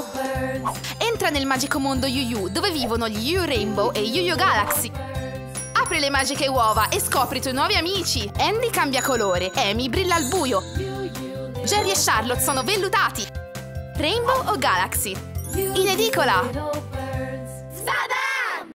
Entra nel magico mondo Yu-Yu, dove vivono gli Yu Rainbow e Yu-Yu Galaxy. Apri le magiche uova e scopri i tuoi nuovi amici. Andy cambia colore, Amy brilla al buio. Jerry e Charlotte sono vellutati. Rainbow o Galaxy? In edicola!